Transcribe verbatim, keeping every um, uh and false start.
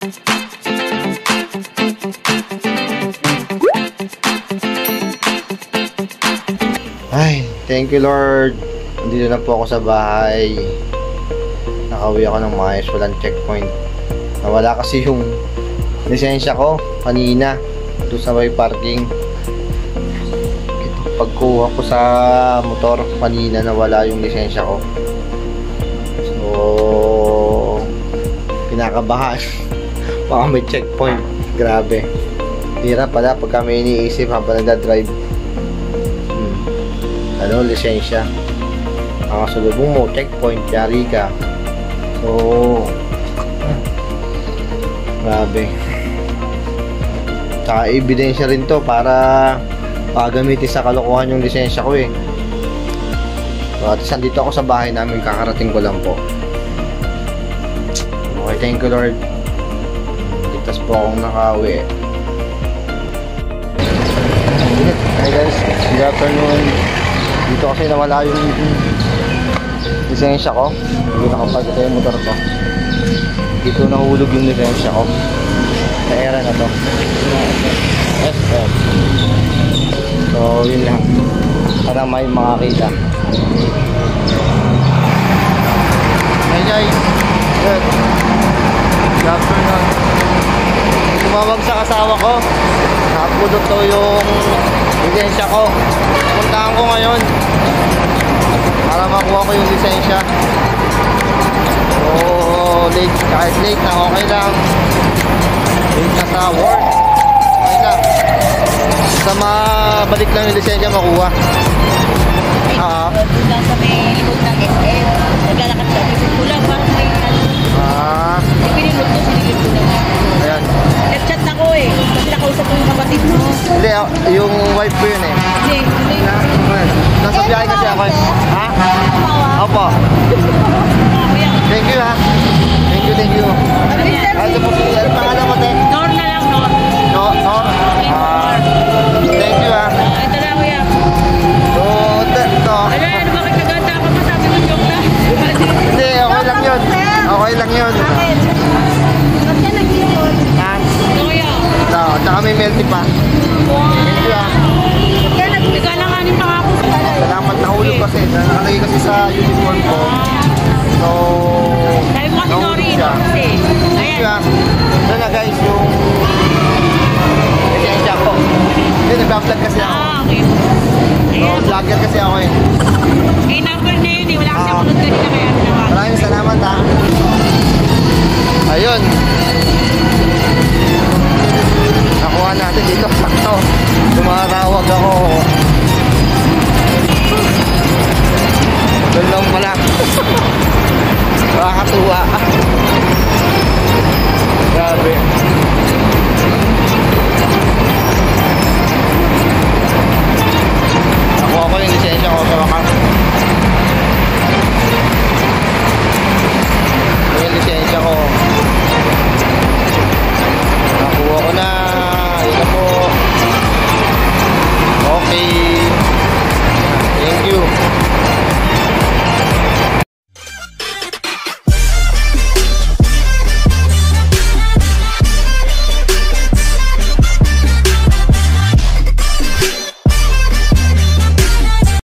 Ay, thank you Lord. Nandito na po ako sa bahay. Nakauwi ako ng maayos, walang checkpoint. Nawala kasi yung lisensya ko kanina doon sa may parking. Pagkuha ko sa motor kanina, nawala yung lisensya ko. So, kinakabahan. Baka may checkpoint. Grabe. Hirap pala pag kami iniisip habang nagdadrive. Hmm. Ano, lisensya. Nakasalubong mo, checkpoint, yari ka. So, grabe. Tsaka ebidensya rin to para pagamitin sa kalokohan yung lisensya ko eh. So, at least andito ako sa bahay namin, kakarating ko lang po. Okay, thank you Lord. Ligtas po akong nakauwi. Hi guys, good afternoon. Dito kasi nawala yung lisensya ko. Hindi nakapagkita yung motor ko. Dito nahulog yung lisensya ko. Sa era na to S F. So, yun lang. Para may makakita. Hey guys. Good. Good afternoon. Tumawag sa asawa ko. Nakapulot to yung lisensya ko. Puntahan ko ngayon para makuha ko yung lisensya. So, late. Kahit late na okay lang. Late na sa work. Okay lang. Sa mabalik lang yung lisensya makuha. Ah. Doon lang sa may likod ng S M. Naglalakad sa likod ko lang. Parang may Ah. may pinilot ko, sinilip ko lang. Ayan. Nag-chat na ko eh. Kasi nakausap ko yung kapatid mo. Hindi, yung wife ko yun eh. Hindi, hindi. Nasa biyahe kasi ako eh. Ha? Opo. Thank you ha. Thank you, thank you. Ay, ito po si, ano pangalan mo te? Nor na lang, Nor. No, Nor? Ah, thank you ha. Ito na, kuya. So, ito. Ano yan? Bakit naganda ka pa? Sabi ko joke lang. Hindi, okay lang yun. Okay lang yun. Bakit? Ba't ka nag-iyon? Ha? Ito, kuya. Ito, tsaka may melty pa. Thank you ha. Kaya nag-galanganin pa ako. Salamat, nahulog kasi. Nakalagay kasi sa uniform ko. So, Sabi mo kasi nahulog Nori, siya. kasi. Thank you ha. Ito na guys, yung lisensya ko. Hindi, nag-vlog kasi ako. Ah, okay. So, Ayan. vlogger kasi ako eh. May number na yun eh. Wala kasi Ah. ako nun kanina kaya tinawagan. Maraming salamat ha. Ayun. Nakuha natin dito. Sakto. Tumatawag ako. Doon lang pala. Nakakatuwa. Grabe.